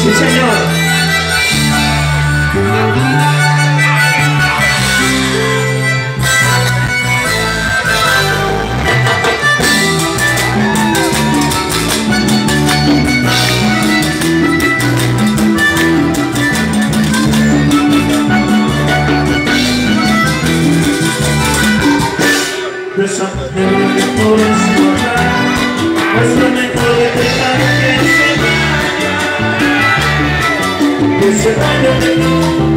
Sí, señor. Nuestro mejor es guardar, nuestro mejor es dejar que se vaya, que se vaya de nuevo.